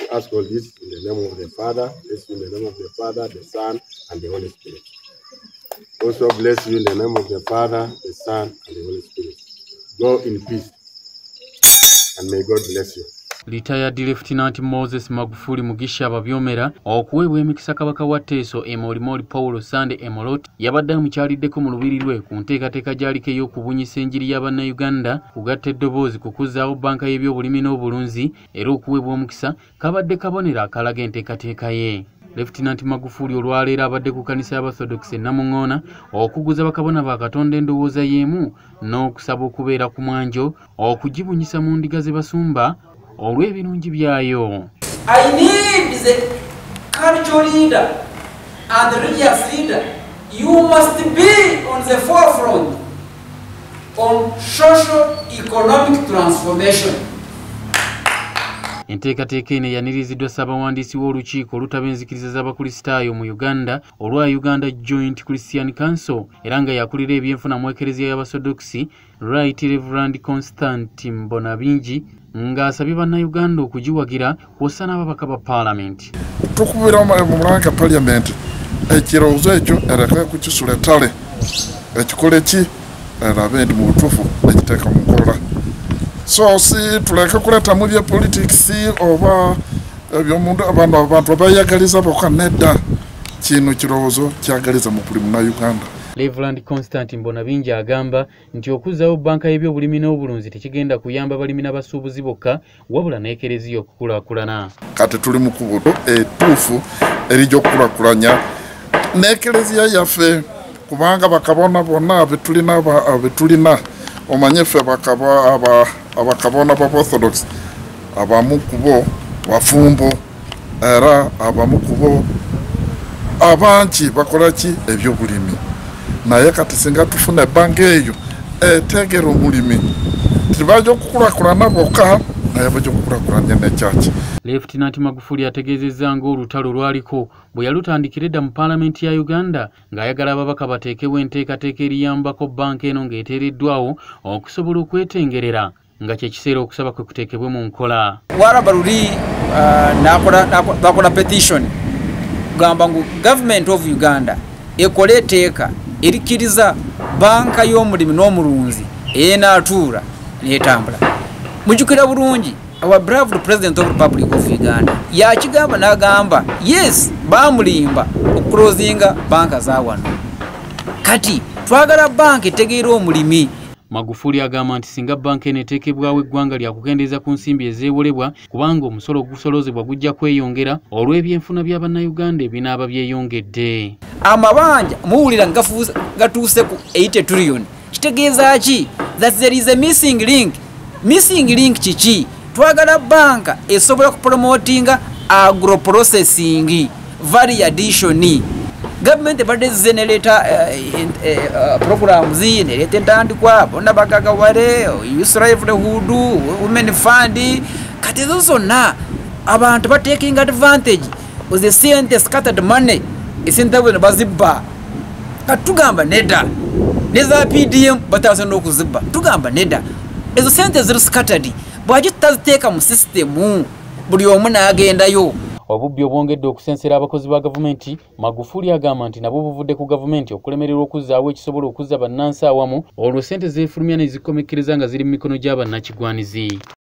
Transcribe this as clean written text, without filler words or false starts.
We ask all this in the name of the Father, bless you in the name of the Father, the Son, and the Holy Spirit. Also bless you in the name of the Father, the Son, and the Holy Spirit. Go in peace, and may God bless you. Retired Lieutenant Moses Magufuli Mugisha Babyomera okuweebwa emikisa Kabaka wa Teso Emolimoli Paulo Sande Emolot yabadde mukyaliddeko mu lubiri lwe ku nteekateeka gy'aliko ey'okubunyisa enjiri y'Abannayuganda kugatta eddoboozi kukuzaawo Banka y'ebyobulimi n'obulunzi era okuweebwa omukisa kabadde kabonera akalaga enteekateeka ye. Lieutenant Magufuli olwaleero abadde ku kkanisa y'Abathodokisi Namuŋŋoona okuguza bakabona ba Katonda endowooza y'emu n'okusaba okubeera ku mwanjo okugibunyisa mu ndiga ze basumba olw'ebirungi byayo. I need the cultural leader and the religious leader. You must be on the forefront on social economic transformation. Enteekateeka eno yaniriziddwa Ssaabawandiisi w'olukiiko olutabenzikiriza z'Abakristaayo mu Uganda olwa Uganda Joint Christian Council era nga yakulira ebyenfuna mu Ekereziya y'Abasodokisi Right Reverend Constantine Mbonabingi ng'asabye Bannayuganda okugiwagira kw'ossa n'ababaka ba Paalamenti. Tukubira mu mulanga Paalamenti ekirowoozo ekyo ereke kukisula ettale ekikole ki erabe ndi mu butuufu ekiteeka mu nkola. So si tuleke kuleta mu bya politics oba ebyomundu abantu abayagaliza bokka nedda kino kirowoozo kyagaliza mu buli Munnayuganda. Reverend Constantine Mbonabingi agamba nti okuzaawo Banka y'ebyobulimi n'obulunzi tekigenda kuyamba balimi n'abasuubuzi bokka wabula n'Ekereziya okukulaakulana. Kati tuli mu kubuto ettuufu erijja okukulaakulanya n'Ekereziya yaffe kubanga bakabona bonna abetulina omanye ffe abakabona b'Orthodox abamu kubo bafumbo era abamu kubo abangi bakola ki ebyobulimi. Naye kati singa tufuna banka eyo etegera omulimi tibajja okukulakulana bokka naye bajja okukulakulanya n'ekyaki. Lieutenant Magufuli ategeezezza ng'olutalo lwaliko bwe yalutandikira edda mu Paalamenti ya Uganda ng'ayagala ababaka bateekewo enteekateeka eriyambako banka eno ng'eteereddwawo okusobola okwetengerera nga kye kiseera okusaba kwe kuteekebwe mu nkola. Waraba luli bakola petition gamba ngu Government of Uganda ekole etteeka erikiriza Banka y'omulimi n'omulunzi enaatuura n'etambula. Mujjukira bulungi our brave President of the Republic of Uganda yakigamba n'agamba yes bamulimba okuclosinga banka za wano kati twagala banka etegeera omulimi. Magufuli agamba nti singa banka eno eteekebwawo eggwanga lya kukendeeza ku nsimbi ezeewolebwa kubanga omusolo ogusolozebwa gujja kweyongera olw'ebyenfuna bya Bannayuganda ebinaaba byeyongedde. Amabanja muwulira gatuuse ku 80 trillion. Kitegeeza ki? That there is a missing link. Missing link kiki? Twagala banka esobola kupromotinga agro-processing, value addition. Government ebadde zizenereta programs nereta entandikwa bonna bagagawale youth livelihood women fund kati ezo zonna abantu bateking advantage of the sente scattered money esente bwe bazibba kati tugamba nedda neza PDM bataso n'okuzibba tugamba nedda ezo sente ziri scattered bwaje tutaziteeka mu system buli omu n'agendayo. Obubbi obwongedde okusensera abakozi ba gavumenti. Magufuli agamba nti nabo buvudde ku gavumenti okulemererwa okuzaawo ekisobola okuzza bannansi awamu olwo ssente zeefulumya ne zikomekkereza nga ziri mu mikono gy'abannakigwanizi.